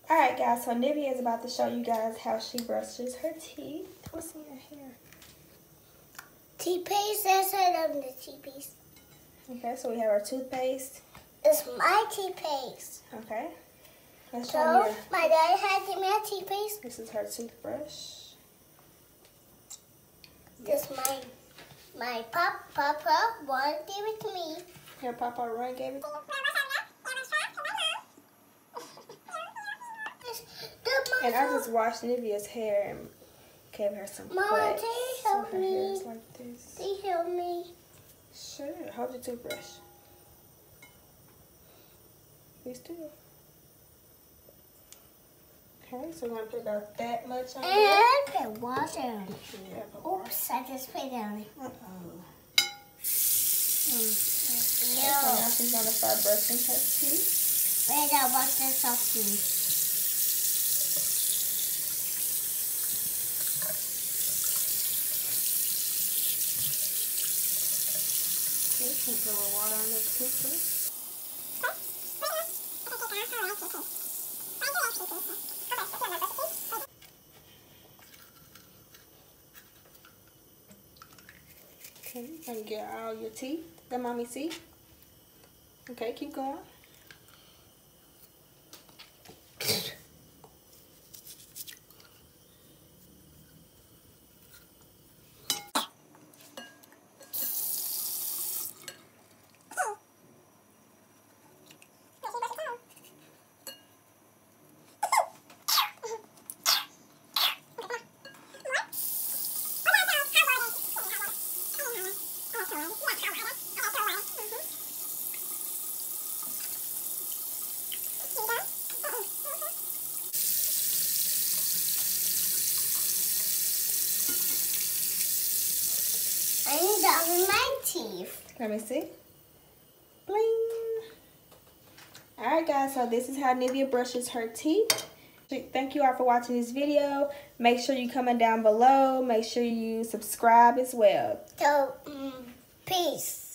Alright guys, so Nivea is about to show you guys how she brushes her teeth. What's in your hair? Toothpaste, that's it on the toothpaste. Okay, so we have our toothpaste. It's my toothpaste. Okay. Let's show So, you. my dad had to give me a toothpaste. This is her toothbrush. This my papa Ron gave it to me. Your Papa Ron gave it. And I just washed Nivea's hair and gave her some Mama, cuts. can you So help her me? hair is like this. Can you help me? Sure. Hold your toothbrush. Be still. Okay, so we're gonna put about that much on there. And put water. Yeah, put water. Oops, I just put it on. So now she's gonna start brushing her teeth. Wait, I wash this off me. Okay, she put a little water on the toothbrush. Okay, you can get all your teeth. Let mommy see. Okay, keep going. I need that on my teeth. Let me see. Bling. Alright guys, so this is how Nivea brushes her teeth. Thank you all for watching this video. Make sure you comment down below. Make sure you subscribe as well. So, peace.